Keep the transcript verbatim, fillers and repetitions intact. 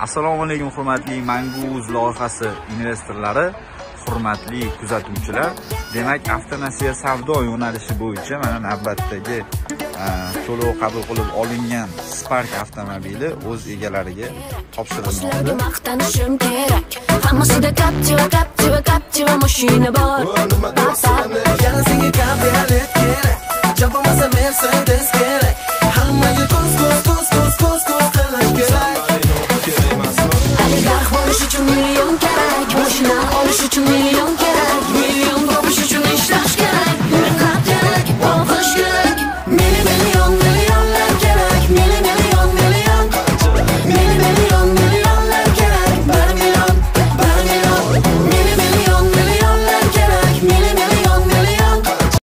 Assalomu alaykum hurmatli Mangus loyihasi investorlari, hurmatli kuzatuvchilar. Demak, avtonasiya savdo yo'nalishi bo'yicha mana navbatdagi to'lov qabul qilib olingan Spark avtomobili o'z egalariga topshirilmoqda. Maqtanishim kerak. Hammasida Captiva, Captiva, Captiva mashina bor. Yana senga kabriolet kerak. Jabomasa Mercedes kerak.